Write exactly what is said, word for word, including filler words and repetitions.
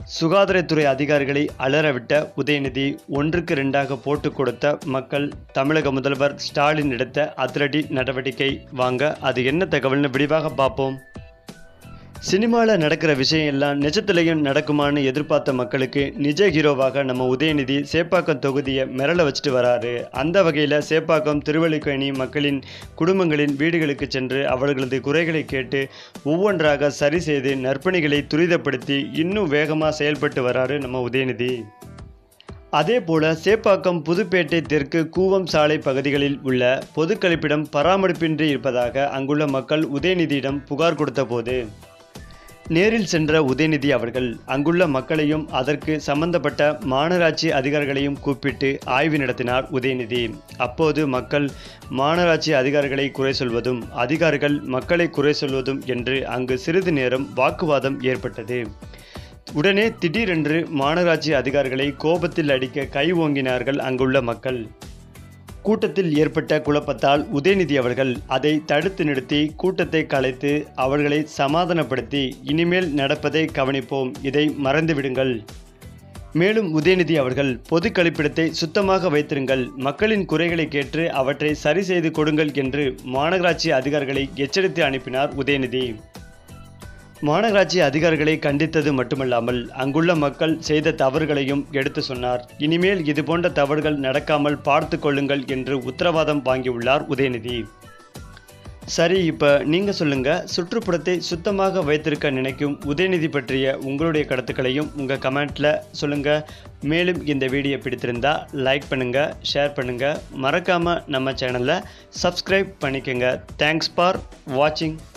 சுகாதாரத்துறை அதிகாரிகளை அலறவிட்ட உதயநிதி, ஒன்றுக்கு ரெண்டாக போட்டுக் கொடுத்த மக்கள். தமிழக முதல்வர் ஸ்டாலின் எடுத்த அதிரடி நடவடிக்கை. வாங்க அது என்ன தகவல்னு விரிவாக பார்ப்போம். சினிமாவில் நடக்கிற விஷயம் எல்லாம் நிஜத்திலையும் நடக்குமான்னு எதிர்பார்த்த மக்களுக்கு நிஜ ஹீரோவாக நம்ம உதயநிதி சேப்பாக்கம் தொகுதியை மிரள வச்சுட்டு வராரு. அந்த வகையில் சேப்பாக்கம் திருவல்லிக்கேணி மக்களின் குடும்பங்களின் வீடுகளுக்கு சென்று அவர்களது குறைகளை கேட்டு ஒவ்வொன்றாக சரி செய்து நற்பணிகளை துரிதப்படுத்தி இன்னும் வேகமாக செயல்பட்டு வராரு நம்ம உதயநிதி. அதே போல சேப்பாக்கம் புதுப்பேட்டை தெற்கு கூவம் சாலை பகுதிகளில் உள்ள பொது கழிப்பிடம் பராமரிப்பின்றி இருப்பதாக அங்குள்ள மக்கள் உதயநிதியிடம் புகார் கொடுத்த போது நேரில் சென்ற உதயநிதி அவர்கள் அங்குள்ள மக்களையும் அதற்கு சம்பந்தப்பட்ட மாநகராட்சி அதிகாரிகளையும் கூப்பிட்டு ஆய்வு நடத்தினார் உதயநிதி. அப்போது மக்கள் மாநகராட்சி அதிகாரிகளை குறை சொல்வதும் அதிகாரிகள் மக்களை குறை சொல்வதும் என்று அங்கு சிறிது நேரம் வாக்குவாதம் ஏற்பட்டது. உடனே திடீரென்று மாநகராட்சி அதிகாரிகளை கோபத்தில் அடிக்க கை ஓங்கினார்கள் அங்குள்ள மக்கள். கூட்டத்தில் ஏற்பட்ட குழப்பத்தால் உதயநிதி அவர்கள் அதை தடுத்து நிறுத்தி கூட்டத்தை கலைத்து அவர்களை சமாதானப்படுத்தி இனிமேல் நடப்பதை கவனிப்போம், இதை மறந்துவிடுங்கள். மேலும் உதயநிதி அவர்கள் பொது கழிப்பிடத்தை சுத்தமாக வைத்திருங்கள், மக்களின் குறைகளை கேட்டு அவற்றை சரி செய்து கொடுங்கள் என்று மாநகராட்சி அதிகாரிகளை எச்சரித்து அனுப்பினார் உதயநிதி. மாநகராட்சி அதிகாரிகளை கண்டித்தது மட்டுமல்லாமல் அங்குள்ள மக்கள் செய்த தவறுகளையும் எடுத்து சொன்னார். இனிமேல் இதுபோன்ற தவறுகள் நடக்காமல் பார்த்து கொள்ளுங்கள் என்று உத்தரவாதம் வாங்கியுள்ளார் உதயநிதி. சரி, இப்போ நீங்கள் சொல்லுங்கள், சுற்றுப்புறத்தை சுத்தமாக வைத்திருக்க நினைக்கும் உதயநிதி பற்றிய உங்களுடைய கருத்துக்களையும் உங்கள் கமெண்ட்டில் சொல்லுங்கள். மேலும் இந்த வீடியோ பிடித்திருந்தால் லைக் பண்ணுங்கள், ஷேர் பண்ணுங்கள், மறக்காமல் நம்ம சேனலை சப்ஸ்கிரைப் பண்ணிக்கோங்க. தேங்க்ஸ் ஃபார் வாட்சிங்.